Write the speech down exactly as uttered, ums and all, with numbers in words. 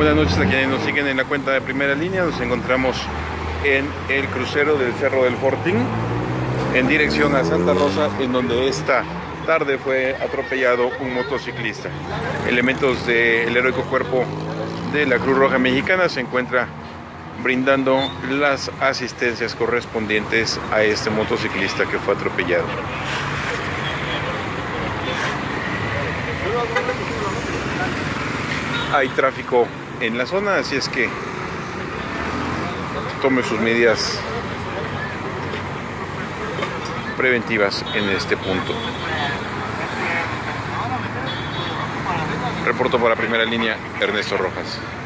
Buenas noches a quienes nos siguen en la cuenta de Primera Línea. Nos encontramos en el crucero del Cerro del Fortín, en dirección a Santa Rosa, en donde esta tarde fue atropellado un motociclista. Elementos del heroico cuerpo de la Cruz Roja Mexicana se encuentra brindando las asistencias correspondientes a este motociclista que fue atropellado. Hay tráfico en la zona, así es que tome sus medidas preventivas en este punto. Reporto para Primera Línea, Ernesto Rojas.